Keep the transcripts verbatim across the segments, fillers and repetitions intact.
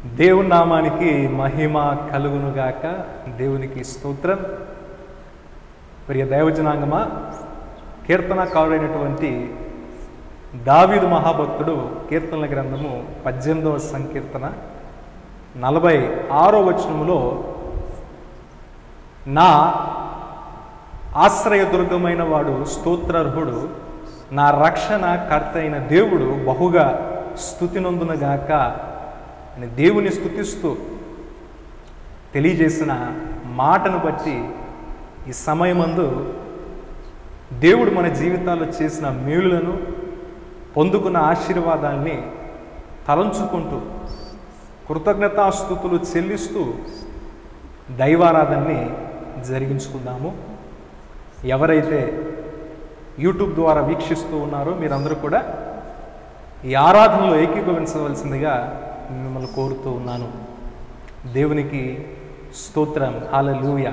దేవుని నామానికి మహిమ కలుగునుగాక. దేవునికి స్తోత్రం. ప్రియ దైవజనాంగమా, కీర్తనకారుడైనటువంటి దావీదు మహాభక్తుడు కీర్తనల గ్రంథము పద్దెనిమిదవ సంకీర్తన నలభై ఆరో వచనములో, నా ఆశ్రయదుర్గమైన వాడు స్తోత్రార్హుడు, నా రక్షణ కర్త అయిన దేవుడు బహుగా స్తుతినొందునుగాక అని దేవుని స్తుతిస్తూ తెలియజేసిన మాటను బట్టి ఈ సమయమందు దేవుడు మన జీవితాల్లో చేసిన మేలులను, పొందుకున్న ఆశీర్వాదాల్ని తలంచుకుంటూ కృతజ్ఞతాస్తుతులు చెల్లిస్తూ దైవారాధనని జరిగించుకుందాము. ఎవరైతే యూట్యూబ్ ద్వారా వీక్షిస్తూ ఉన్నారో మీరందరూ కూడా ఈ ఆరాధనలో ఏకీభవించవలసిందిగా మిమ్మల్ని కోరుతూ ఉన్నాను. దేవునికి స్తోత్రం. హల్లెలూయా.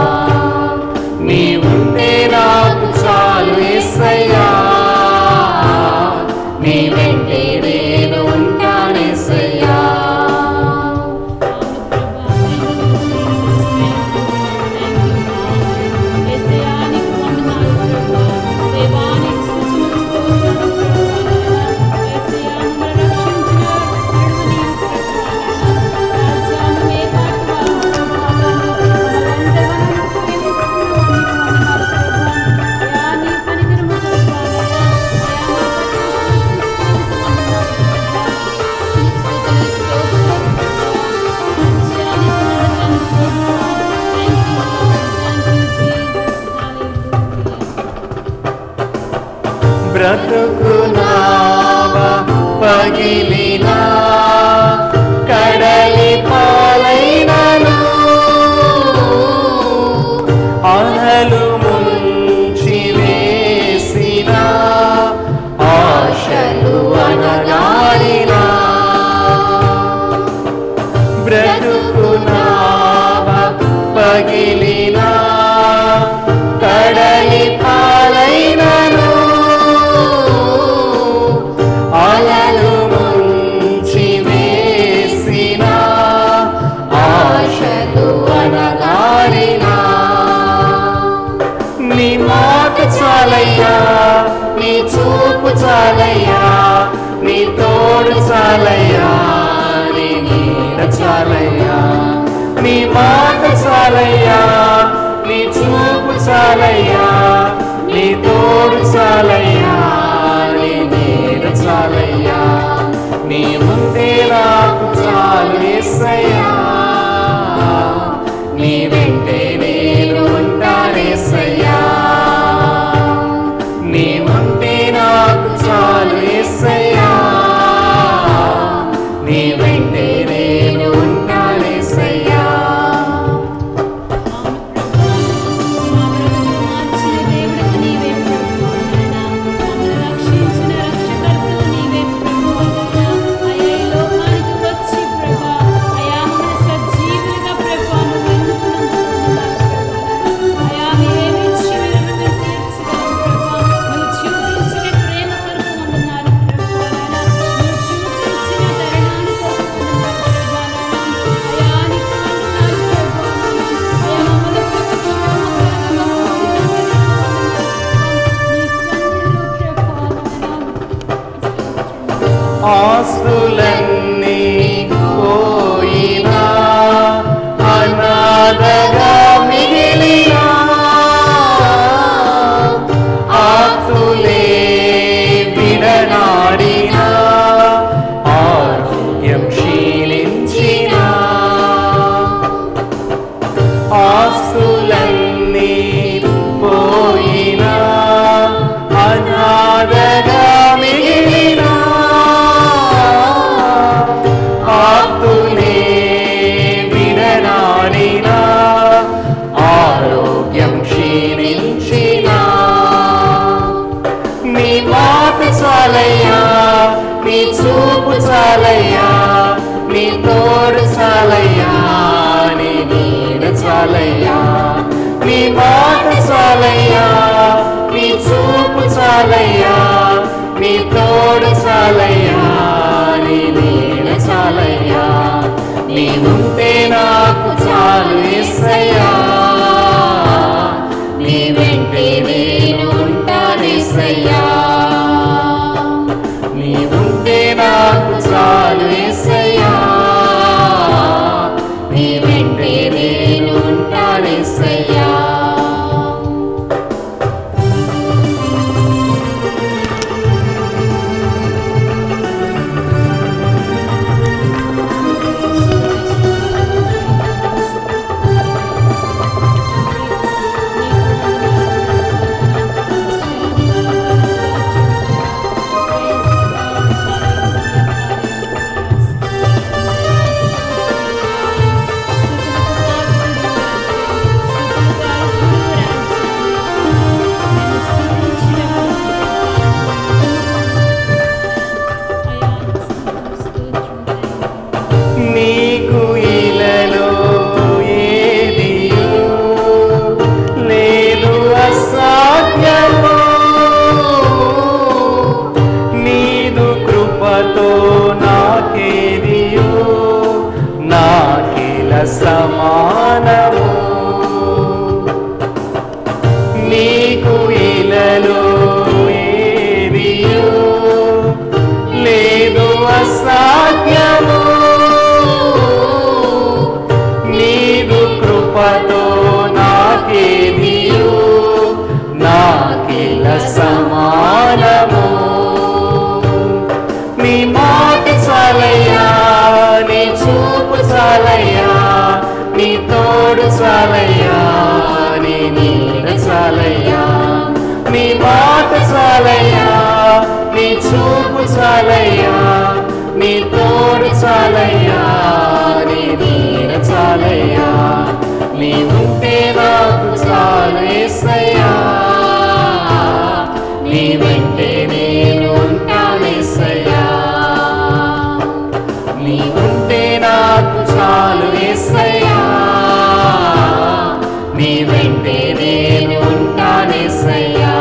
నీ ఉంటే నాకు చాలు యేసయ్యా. బ్రతుకు నావ పగిలినా కడలి పాలైనను అలలు ముంచి వేసిన ఆశలు అనగాలినా బ్రతుకు నావ పగిలినా కడలి పాలైనను అలలు ముంచి వేసిన ఆశలు అనగాలినా నీ మాట చాలయ్యా నీ చూపు చాలయ్యా నీ తోడు చాలయ్యా నీ నీడ చాలయ్యా నీ మాట చాలయ్యా నీ చూపు చాలయ్యా నీ తోడు చాలయ్యా నీ నీడ చాలయ్యా నీ ముందే నాకు చాలు యేసయ్యా నీ వెంటే నేను ఉంటానేసయ్యా నీ ముందే నాకు చాలు యేసయ్యా నీ వెంటే నేను ఉంటానేసయ్యా ఆస్తులన్నీ పోయినా అనాథగా మిగిలినా ఆస్తులే విడనాడినా ఆరోగ్యం క్షీణించినా ఆస్తులన్నీ పోయినా అనాథగా మిగిలినా ఆప్తులే విడనాడినా ఆరోగ్యం క్షీణించినా నీ మాట చాలయ్యా నీ చూపు చాలయ్యా నీ తోడు చాలయ్యా నీ నీడ చాలయ్యా నీ మాట చాలయ్యా నీ చూపు చాలయ్యా నీ తోడు చాలయ్యా నీ నీడ చాలయ్యా నీ ఉంటే నాకు చాలు యేసయ్యా నీ వెంటే నేను ఉంటానేసయ్యా నీ ఉంటే నాకు చాలు యేసయ్యా నీ వెంటే నేను ఉంటానేసయ్యా నీకు ఇలలో ఏదియు లేదు అసాధ్యము నీదు కృపతో నాకేదియు నాకిల సమానము నీకు ఇలలో ఏదియు లేదు అసాధ్యము నీదు కృపతో నాకేదియు నాకిల సమానము నీ మాట చాలయ్యా నీ చూపు చాలయ్యా నీ తోడు చాలయ్యా నీ నీడ చాలయ్యా నీ మాట చాలయ్యా నీ చూపు చాలయ్యా, నీ తోడు చాలయ్యా, నీ నీడ చాలయ్యా, నీ ఉంటే నాకు చాలు యేసయ్యా, నీ వెంటే నేను ఉంటాను యేసయ్యా, నీ ఉంటే నాకు చాలు యేసయ్యా, నీ వెంటే నేను ఉంటాను యేసయ్యా,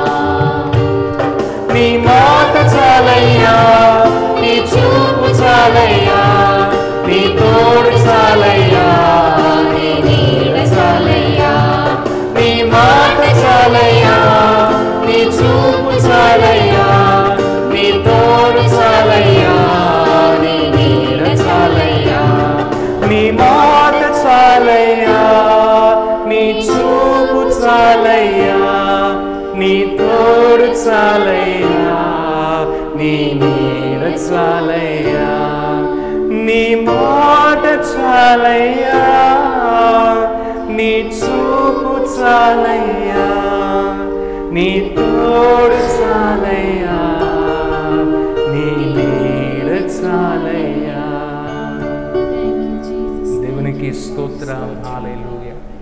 నీ మాట చాలయ్యా, నీ చూపు చాలయ్యా, నీ తోడు చాలయ్యా, నీ నీడ చాలయ్యా, నీ మాట చాలయ్యా, నీ చూపు చాలయ్యా, నీ తోడు చాలయ్యా, నీ నీడ చాలయ్యా, నీ మాట చాలయ్యా, నీ చూపు చాలయ్యా, నీ తోడు చాలయ్యా, నీ నీడ చాలయ్యా, నీ మాట చాలయ్యా, నీ చూపు చాలయ్యా, నీ తోడు చాలయ్యా, నీ నీడ చాలయ్యా. దేవునికి స్తోత్రం. హల్లెలూయా.